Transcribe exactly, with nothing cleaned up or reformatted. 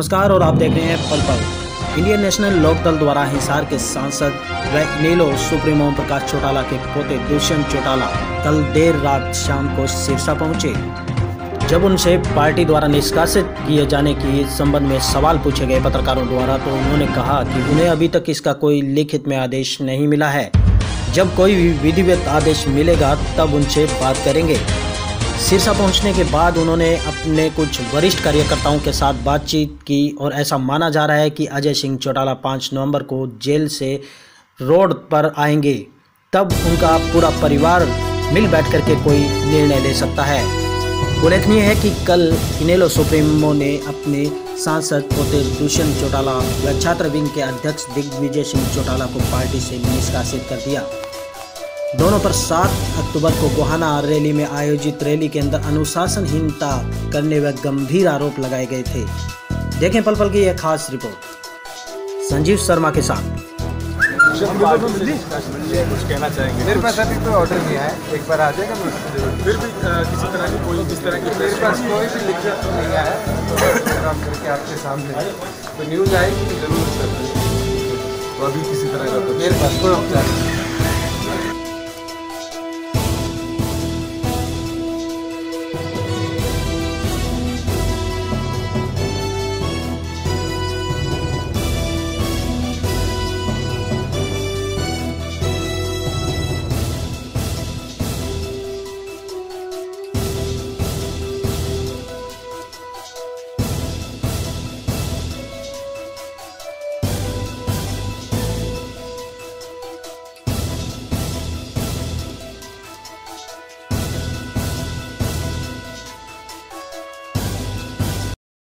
नमस्कार और आप देख रहे हैं पल पल। इंडियन नेशनल लोकदल द्वारा हिसार के सांसद व इनेलो सुप्रीमो ओम प्रकाश चौटाला के पोते दुष्यंत चौटाला कल देर रात शाम को सिरसा पहुंचे। जब उनसे पार्टी द्वारा निष्कासित किए जाने के संबंध में सवाल पूछे गए पत्रकारों द्वारा, तो उन्होंने कहा कि उन्हें अभी तक इसका कोई लिखित में आदेश नहीं मिला है। जब कोई भी विधिवत आदेश मिलेगा तब उनसे बात करेंगे। सिरसा पहुंचने के बाद उन्होंने अपने कुछ वरिष्ठ कार्यकर्ताओं के साथ बातचीत की और ऐसा माना जा रहा है कि अजय सिंह चौटाला पाँच नवंबर को जेल से रोड पर आएंगे। तब उनका पूरा परिवार मिल बैठ करके कोई निर्णय ले सकता है। उल्लेखनीय है कि कल इनेलो सुप्रीमो ने अपने सांसद पोते दुष्यंत चौटाला व छात्र विंग के अध्यक्ष दिग्विजय सिंह चौटाला को पार्टी से निष्कासित कर दिया। दोनों पर सात अक्टूबर को गोहाना रैली में आयोजित रैली के अंदर अनुशासनहीनता करने व गंभीर आरोप लगाए गए थे। देखें पल पल की यह खास रिपोर्ट संजीव शर्मा के साथ। कुछ कहना चाहेंगे? मेरे पास अभी कोई ऑर्डर नहीं है, एक बार आ जाएगा। फिर भी किसी तरह की कोई किस तरह की मेरे पास कोई भी लिखित तो नहीं आया, तो काम करके आपके सामने तो न्यूज़ आएगी जरूर सर। तो अभी किसी तरह का मेरे पास कोई उपचार नहीं।